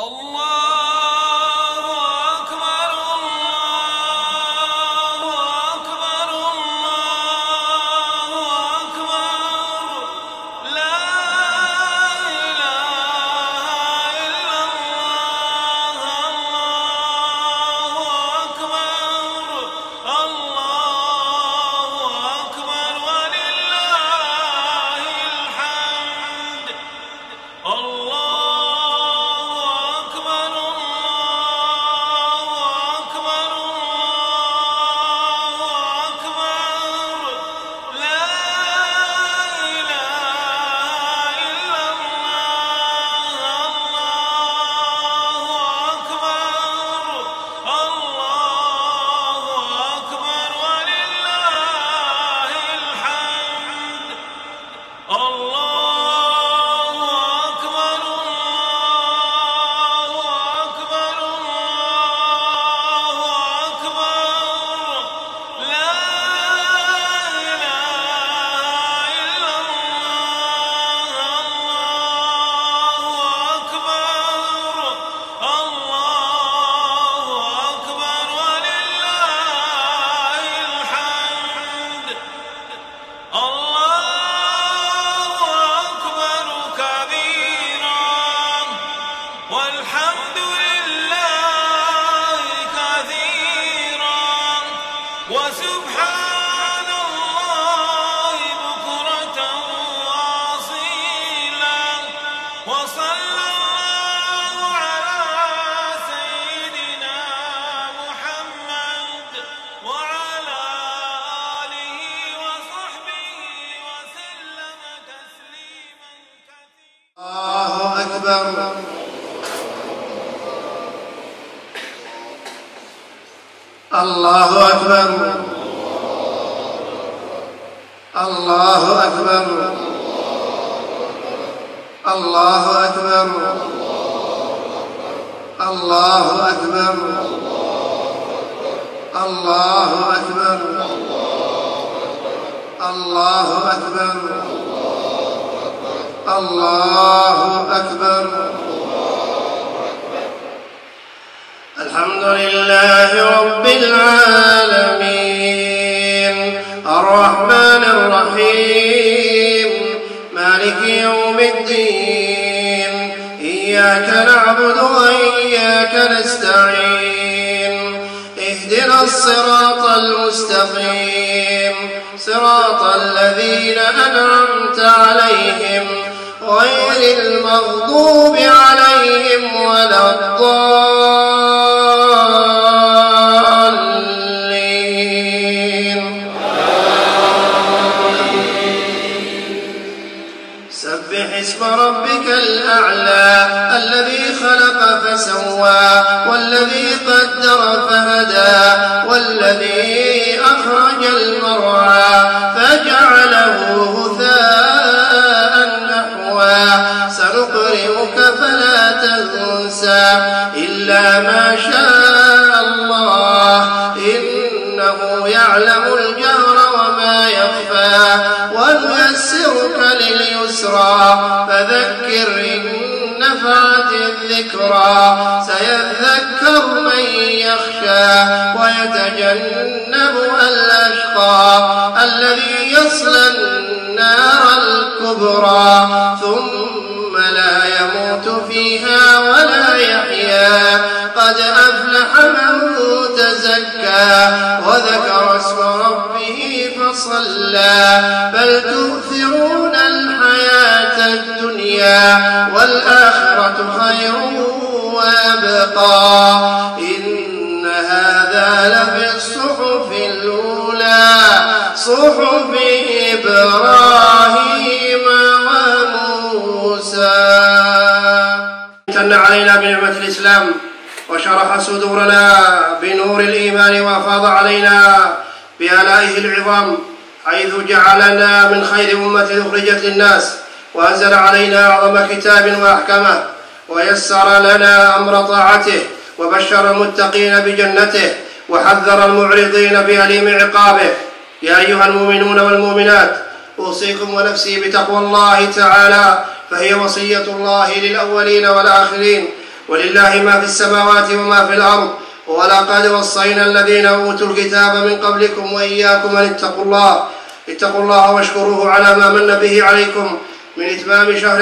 الله أكبر الله أكبر الله أكبر الله أكبر الله أكبر الله أكبر الله أكبر. الحمد لله رب العالمين الرحمن الرحيم مالك يوم الدين إياك نعبد وإياك نستعين اهدنا الصراط المستقيم صراط الذين أنعمت عليهم غير المغضوب عليهم ولا الضالين. سبح اسم ربك الأعلى الذي خلق فسوى والذي قدر فهدى والذي أخرج المرعى فجعله غثاء نحوا سنقرئك فلا تنسى إلا ما شاء الله إنه يعلم الجهر وما يخفى ونيسرك لليسرى فذكر إن نفعت الذكرى سيذكر من يخشى ويتجنبها الأشقى الذي يصلى النار الكبرى ثم لا يموت فيها ولا يحيا قد أفلح من تزكى وذكر اسم ربه فصلى بل تؤثرون الحياة الدنيا والآخرة خير وأبقى إن هذا لفي الصحف الأولى صحف إبراهيم وموسى. امتن علينا بنعمة الإسلام وشرح صدورنا بنور الإيمان وأفاض علينا بآلائه العظام حيث جعلنا من خير أمة أخرجت للناس وأنزل علينا أعظم كتاب وأحكمه ويسر لنا أمر طاعته وبشر المتقين بجنته وحذر المعرضين بأليم عقابه. يا أيها المؤمنون والمؤمنات أوصيكم ونفسي بتقوى الله تعالى فهي وصية الله للأولين والآخرين ولله ما في السماوات وما في الأرض ولقد وصينا الذين أوتوا الكتاب من قبلكم وإياكم أن اتقوا الله واشكروه على ما من به عليكم من إتمام شهر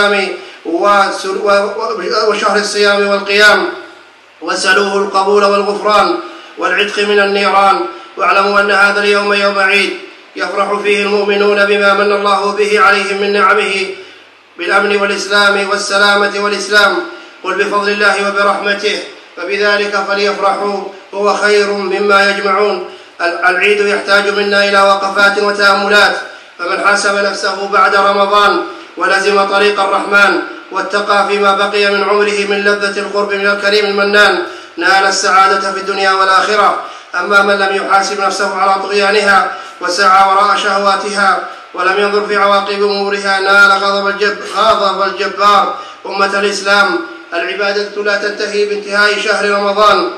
الصيام والقيام، وسلوه القبول والغفران والعتق من النيران. واعلموا أن هذا اليوم يوم عيد يفرح فيه المؤمنون بما من الله به عليهم من نعمه بالأمن والإسلام والسلامة والإسلام. قل بفضل الله وبرحمته فبذلك فليفرحوا هو خير مما يجمعون. العيد يحتاج منا إلى وقفات وتأملات، فمن حاسب نفسه بعد رمضان ولزم طريق الرحمن واتقى فيما بقي من عمره من لذة القرب من الكريم المنان نال السعادة في الدنيا والآخرة. أما من لم يحاسب نفسه على طغيانها وسعى وراء شهواتها ولم ينظر في عواقب أمورها نال غضب الجبار. أمة الإسلام، العبادة لا تنتهي بانتهاء شهر رمضان،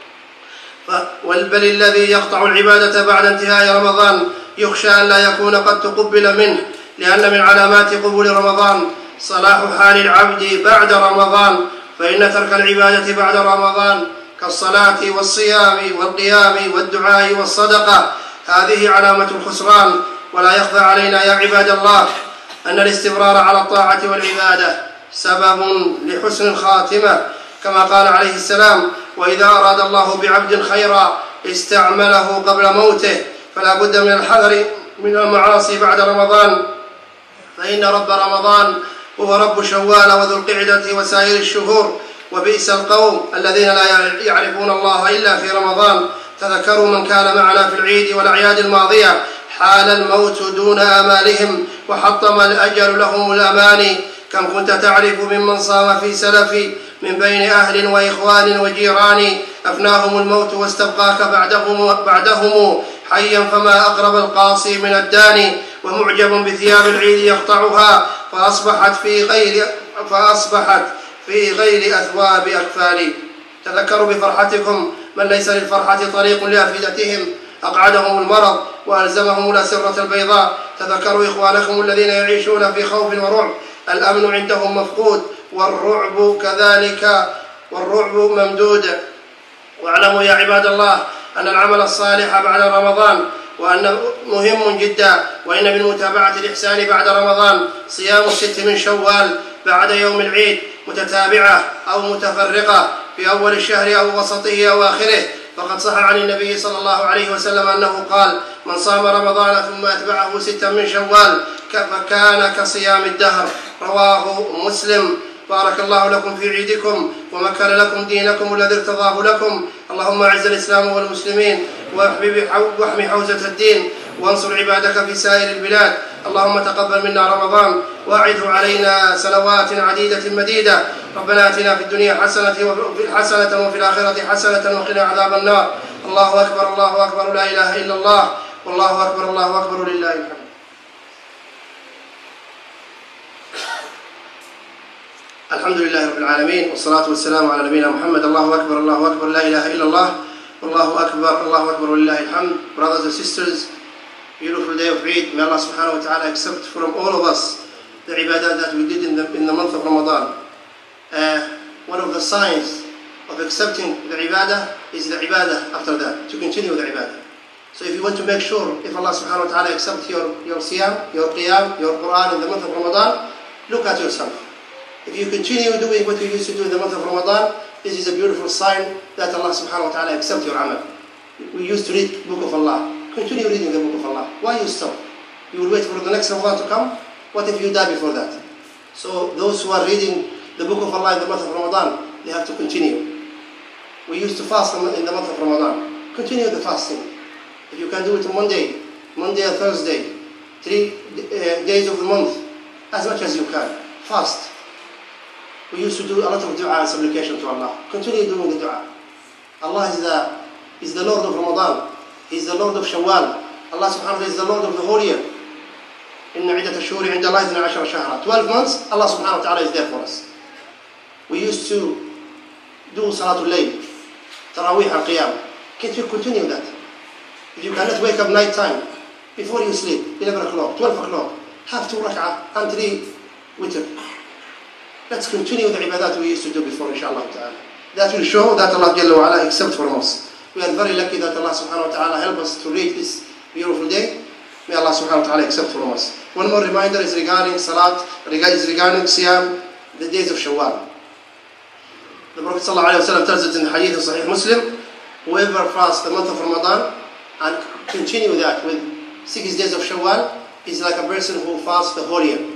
بل الذي يقطع العبادة بعد انتهاء رمضان يخشى أن لا يكون قد تقبل منه، لأن من علامات قبول رمضان صلاح حال العبد بعد رمضان، فإن ترك العبادة بعد رمضان كالصلاة والصيام والقيام والدعاء والصدقة هذه علامة الخسران. ولا يخفى علينا يا عباد الله أن الاستمرار على الطاعة والعبادة سبب لحسن الخاتمة، كما قال عليه السلام: وإذا أراد الله بعبد خيرا استعمله قبل موته. فلا بد من الحذر من المعاصي بعد رمضان، فإن رب رمضان هو رب شوال وذو القعدة وسائر الشهور. وبئس القوم الذين لا يعرفون الله إلا في رمضان. تذكروا من كان معنا في العيد والأعياد الماضية حال الموت دون آمالهم وحطم الأجل لهم الأماني. كم كنت تعرف ممن صام في سلفي من بين أهل وإخوان وجيران أفناهم الموت واستبقاك بعدهم حيا، فما أقرب القاصي من الداني. ومعجب بثياب العيد يقطعها فأصبحت في غير أثواب أكفاني. تذكروا بفرحتكم من ليس للفرحة طريق لأفئدتهم أقعدهم المرض وألزمهم الأسرة البيضاء. تذكروا إخوانكم الذين يعيشون في خوف ورعب، الأمن عندهم مفقود والرعب كذلك، والرعب ممدود. واعلموا يا عباد الله أن العمل الصالح بعد رمضان وأنه مهم جدا، وإن من متابعة الإحسان بعد رمضان صيام 6 من شوال بعد يوم العيد متتابعة أو متفرقة في أول الشهر أو وسطه أو آخره. فقد صح عن النبي صلى الله عليه وسلم أنه قال: من صام رمضان ثم أتبعه 6 من شوال فكان كصيام الدهر. رواه مسلم. بارك الله لكم في عيدكم ومكن لكم دينكم الذي ارتضاه لكم. اللهم أعز الإسلام والمسلمين واحمي حوزة الدين وانصر عبادك في سائر البلاد. اللهم تقبل منا رمضان واعده علينا سنوات عديدة مديدة. ربنا آتنا في الدنيا حسنة وفي الآخرة حسنة وقنا عذاب النار. الله أكبر الله أكبر لا إله إلا الله والله أكبر الله أكبر لله الحمد. الحمد لله رب العالمين والصلاة والسلام على نبينا محمد. الله أكبر الله أكبر لا إله إلا الله والله أكبر لله الحمد. Brothers and sisters, beautiful day of Eid. May Allah subhanahu wa ta'ala accept from all of us the ibadah that we did in the month of Ramadan. One of the signs of accepting the ibadah is the ibadah after that, to continue the ibadah. So if you want to make sure if Allah subhanahu wa ta'ala accepts your siyam, your qiyam, your Quran in the month of Ramadan, look at yourself. If you continue doing what you used to do in the month of Ramadan, this is a beautiful sign that Allah subhanahu wa ta'ala accepts your amal. We used to read the book of Allah. Continue reading the book of Allah. Why you stop? You will wait for the next Ramadan to come? What if you die before that? So those who are reading the book of Allah in the month of Ramadan, they have to continue. We used to fast in the month of Ramadan. Continue the fasting. If you can do it on Monday and Thursday, 3 days of the month, as much as you can, fast. We used to do a lot of dua and supplication to Allah. Continue doing the dua. Allah is the Lord of Ramadan. He is the Lord of Shawwal. Allah subhanahu wa ta'ala is the Lord of the whole year. إن عدة الشهور عند الله 12 شهرا. 12 months, Allah subhanahu wa ta'ala is there for us. We used to do Salatul Layl, Tarawih and Qiyam. Can you continue that? If you cannot wake up night time, before you sleep, 11 o'clock, 12 o'clock, have 2 rak'ah and 3 witr. let's continue the ibadat we used to do before, inshallah ta'ala. That will show that Allah Jalla wa Ala accepts from us. We are very lucky that Allah subhanahu wa ta'ala help us to reach this beautiful day. May Allah subhanahu wa ta'ala accept from us. One more reminder is regarding Salat, is regarding Siyam, the days of Shawwal. The Prophet sallallahu alayhi wa sallam tells it in the hadith of Sahih Muslim, whoever fasts the month of Ramadan and continue that with 6 days of Shawwal is like a person who fasts the whole year.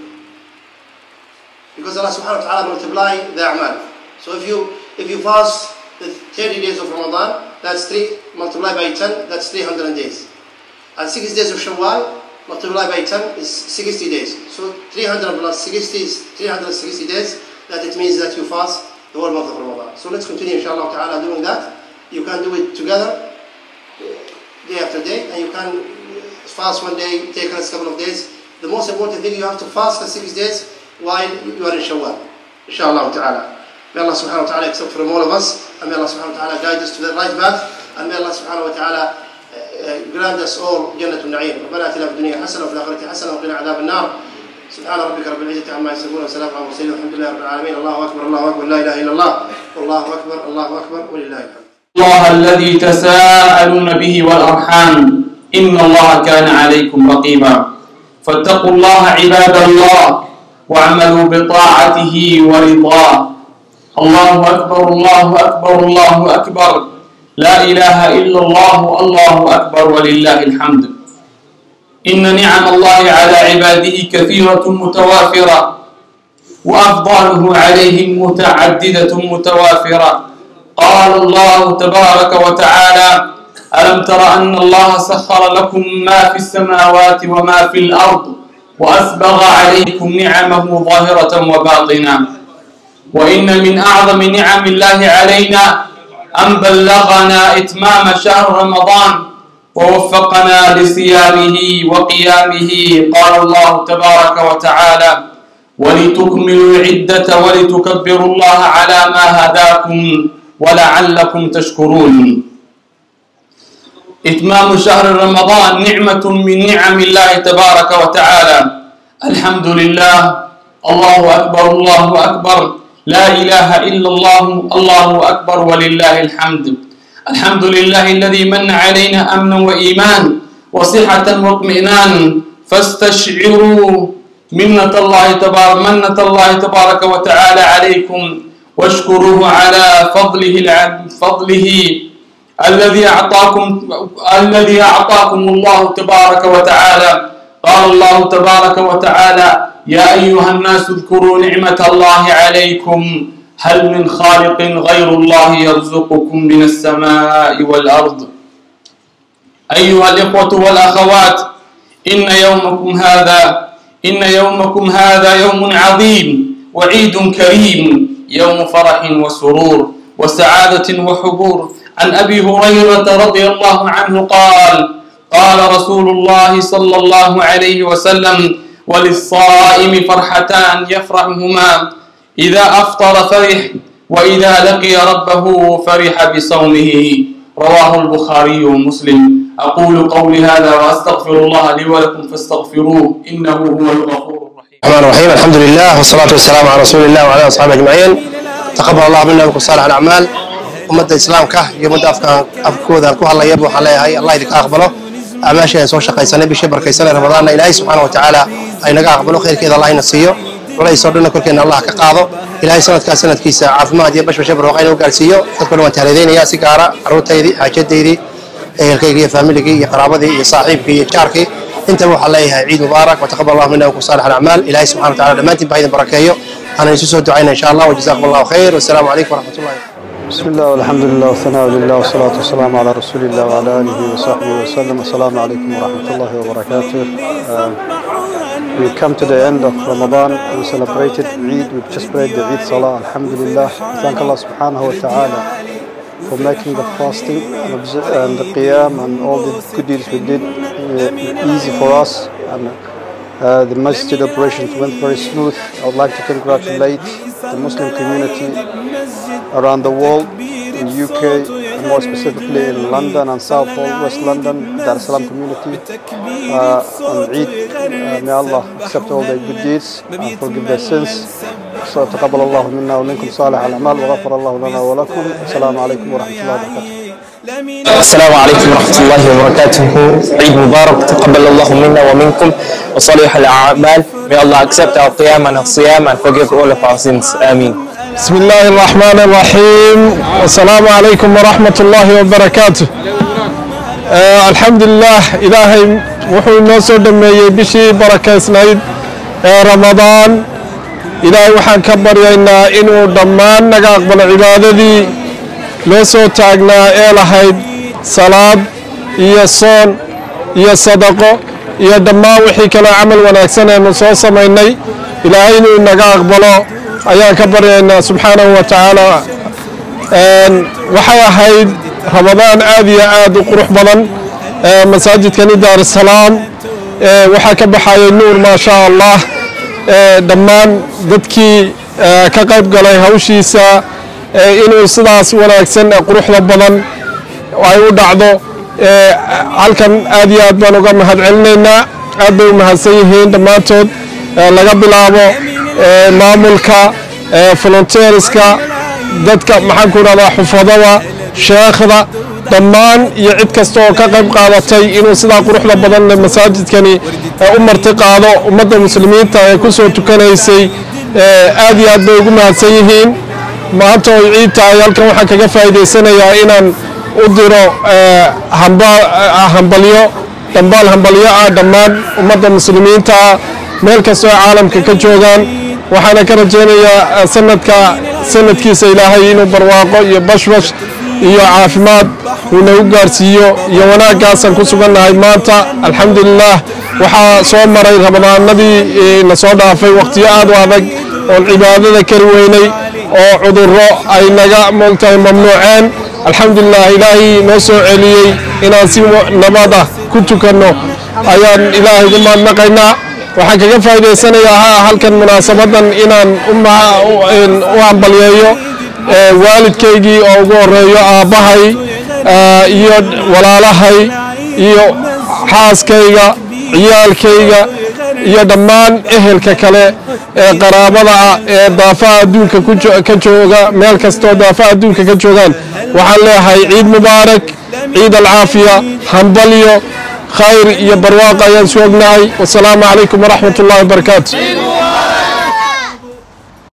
Because Allah subhanahu wa ta'ala multiply the a'mal. So if you fast the 30 days of Ramadan, that's 3 multiplied by 10, that's 300 days. And 6 days of Shawwal multiplied by 10 is 60 days. So 300 plus 60 is 360 days. That it means that you fast the whole month of Ramadan. So let's continue inshallah ta'ala doing that. You can do it together, day after day, and you can fast one day, take a couple of days. The most important thing, you have to fast for 6 days while you are in Shawwal, inshallah ta'ala. May Allah subhanahu wa ta'ala accept from all of us, and may Allah subhanahu wa ta'ala guide us to the right path, and may Allah subhanahu wa ta'ala grant us all Jannah al-Na'im. ربنا آتنا في الدنيا حسنة وفي الآخرة حسنة وقنا عذاب النار. سبحان ربك رب العزة عما يصفون وسلام على المرسلين والحمد لله رب العالمين. الله أكبر الله أكبر لا إله إلا الله والله أكبر ولله الحمد. الله الذي تساءلون به والأرحام إن الله كان عليكم رقيبا فاتقوا الله عباد الله واعملوا بطاعته ورضاه. الله أكبر الله أكبر الله أكبر لا إله إلا الله الله أكبر ولله الحمد. إن نعم الله على عباده كثيرة متوافرة وأفضاله عليهم متعددة متوافرة. قال الله تبارك وتعالى ألم تر أن الله سخر لكم ما في السماوات وما في الأرض وأسبغ عليكم نعمه ظاهرة وباطنة. وإن من أعظم نعم الله علينا أن بلغنا إتمام شهر رمضان ووفقنا لصيامه وقيامه. قال الله تبارك وتعالى ولتكملوا العدة ولتكبروا الله على ما هداكم ولعلكم تشكرون. إتمام شهر رمضان نعمة من نعم الله تبارك وتعالى. الحمد لله الله أكبر الله أكبر لا إله إلا الله الله أكبر ولله الحمد. الحمد لله الذي من علينا أمنا وإيمان وصحة واطمئنان فاستشعروا منة الله تبارك وتعالى عليكم واشكروه على فضله الذي أعطاكم الله تبارك وتعالى. قال الله تبارك وتعالى يا أيها الناس اذكروا نعمة الله عليكم هل من خالق غير الله يرزقكم من السماء والأرض. أيها الإخوة والأخوات إن يومكم هذا يوم عظيم وعيد كريم يوم فرح وسرور وسعادة وحبور. عن أبي هريرة رضي الله عنه قال رسول الله صلى الله عليه وسلم وللصائم فرحتان يفرحهما إذا أفطر فرح وإذا لقي ربه فرح بصومه. رواه البخاري ومسلم. أقول قولي هذا وأستغفر الله لي ولكم فاستغفروه إنه هو الغفور الرحيم. الرحمن الرحيم الحمد لله والصلاة والسلام على رسول الله وعلى أصحابه أجمعين. تقبل الله منا ومنكم صالح الأعمال. ummadda islaamka iyo ummadda afkooda ku hadlaya waxaan leeyahay Allah idinka aqbalo amaasha soo shaqaysanay bishii barkaysanay Ramadaanna Ilaahay subhanahu wa ta'ala ay naga aqbalo khayrkeeda Allah ina siiyo walaal soo dhana korkeena Allah ka qaado Ilaahay sanadkiisa caafimaad iyo bashbash barwaaqo inuu gaarsiiyo dadkuna waan tahleedeynaya si gaara carruurtaydi xaajadeydii ehelkayga iyo familigii iyo qaraabadii iyo saaxiibkii iyo jaarkii inta waxaan leeyahay Eid Mubarak wa taqabbal Allah minna wa minkum salih al-a'mal. Ilaahay subhanahu wa ta'ala dhamaantiin baa idin barakeeyo ana isu soo ducayna insha Allah wa jazakumullahu khayr wa assalamu alaykum wa rahmatullahi. بسم الله والحمد لله والثناء لله والصلاة والسلام على رسول الله وعلى آله وصحبه وسلم. السلام عليكم ورحمة الله وبركاته. We come to the end of Ramadan. We celebrated Eid. We just prayed the Eid Salah. Alhamdulillah. Thank Allah subhanahu wa ta'ala for making the fasting and the qiyam and all the good deeds we did easy for us. And the masjid operations went very smooth. I would like to congratulate the Muslim community around the world, in UK, and more specifically in London and Southall, West London, Dar es Salaam community on Eid. May Allah accept all their good deeds and forgive their sins. تقبل الله منا ومنكم صالح الأعمال وغفر الله لنا ولكم. السلام عليكم ورحمة الله وبركاته. السلام عليكم ورحمة الله وبركاته. Eid Mubarak. تقبل الله منا ومنكم وصالح الأعمال. May Allah accept our qiyam and our siyam and forgive all of our sins. Ameen. بسم الله الرحمن الرحيم. والسلام عليكم ورحمة الله وبركاته. الحمد لله إلهي وحو نوسو دمي بشي بركة سنيد رمضان. إلهي وحان كبر ينا إنو دمان نقا أقبل عبادة دي لوسو تاقنا إلهي صلاة إيا صون إيا صدقو إيا دمان وحي كلا عمل ونكسنا نصو سميني إلهي إنو نقا أقبلو أيان كبر ينا سبحانه وتعالى. waxay ahayd ramadaan aad iyo aad u qurux badan masaajidkani daar salaam waxaa ka baxayay nuur ma sha Allah dhammaan dadkii ka qayb galay hawshiisa inuu sidaas wanaagsan quruxda badan ay u dhacdo halkan aad iyo aad baan uga mahadcelinaynaa. aad bay u mahadsan yihiin dhammaantood laga bilaabo maamulka volunteerska dadka maxaan ku radaa xufadada sheekhda dhammaan iyo cid kasta oo ka qayb qaadatay inuu sidaa quruxda badan masaajidkani u marti qaado ummadda muslimiinta ee ku soo tukanaysay aad iyo aad bay ugu mahadsan yihiin. maanta oo ciid tahay halkan waxaan kaga faa'iidaysanayaa inaan u diro hambalyo dhambaal hambalyo ah dhammaan ummadda muslimiinta meel kasta oo caalamka ka joogaan. waxaana ka rajaynayaa sanadkiisa ilaahay inuu barwaaqo iyo bashbash iyo caafimaad uu nagu gaarsiiyo iyo wanaaggaasaan ku sugannahay maanta. alxamdulilah waxaa soo maray ramadaanadii na soo dhaafay waqtiyo aad u adag oon cibaadada kari weynay oo cudurro ay naga moogtahay mamnuuceen. alxamdulilah ilaahay noo soo celiyey inaan si nabada ku tukanno ayaan ilaahay ugu mahadnaqaynaa. waxaan kaga faa'iidaysanayaa halkan munaasabadan inaan u hambalyeeyo waalidkaygii oo ugu horeeyo aabbahay iyo walaalahay iyo xaaskayga ciyaalkayga iyo dhammaan ehelka kale ee qaraabada ah ee daafaha adduunka ka jooga meel kastoo daafaha adduunka ka joogaan. waxaan leeyahay ciid mubaarak, ciid alcaafiya, hambalyo خير يا برواق يا سوقناي. والسلام عليكم ورحمة الله وبركاته.